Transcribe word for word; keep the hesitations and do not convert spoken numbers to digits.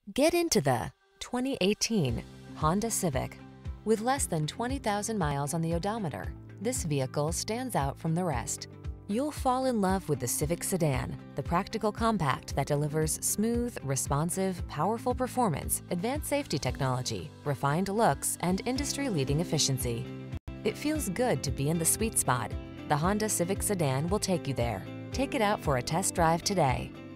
Get into the twenty eighteen Honda Civic. With less than twenty thousand miles on the odometer, this vehicle stands out from the rest. You'll fall in love with the Civic sedan, the practical compact that delivers smooth, responsive, powerful performance, advanced safety technology, refined looks, and industry-leading efficiency. It feels good to be in the sweet spot. The Honda Civic sedan will take you there. Take it out for a test drive today.